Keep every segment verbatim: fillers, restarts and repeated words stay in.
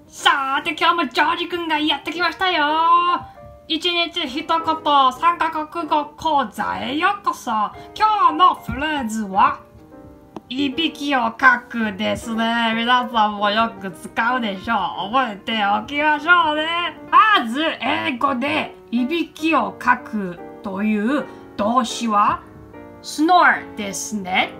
さて今日もジョージくんがやってきましたよ。一日一言三カ国語講座へようこそ。今日のフレーズはいびきをかくですね。皆さんもよく使うでしょう。覚えておきましょうね。まず英語でいびきをかくという動詞は snore ですね。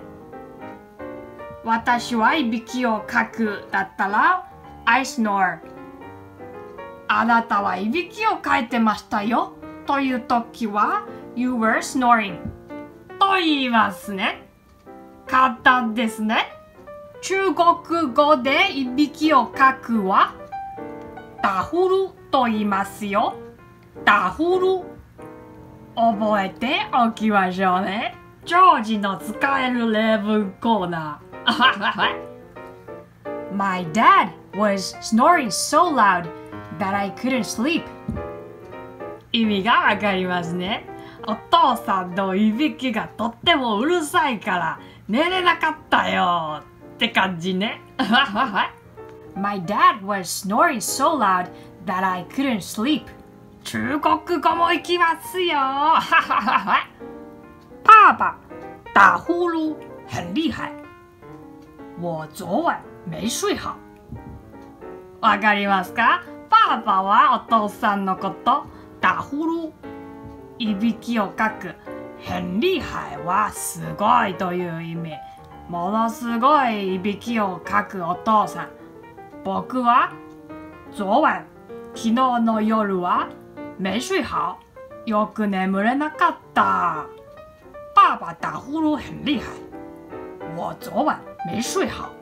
私はいびきをかくだったらI snore。 あなたはいびきをかいてましたよというときは You were snoring と言いますね。簡単ですね。中国語でいびきをかくは打呼噜と言いますよ。打呼噜覚えておきましょうね。ジョージの使える例文コーナーMy dad was snoring so loud that I couldn't sleep. 意味がわかりますね。お父さんのいびきがとってもうるさいから寝れなかったよって感じね。My dad was snoring so loud that I couldn't sleep. 中国語もいきますよ。爸爸打呼噜很厉害。我昨晚没睡好。わかりますか？パパはお父さんのこと打呼噜いびきをかく很厉害はすごいという意味。ものすごいいびきをかくお父さん。僕は昨晚昨日の夜は没睡好よく眠れなかった。爸爸打呼噜很厉害。我昨晚没睡好。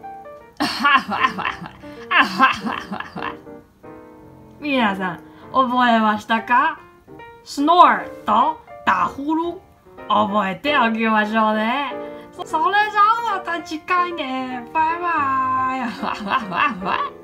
皆さん覚えましたか？ snore と打呼噜覚えておきましょうね。それじゃあまた次回ね。バイバイ。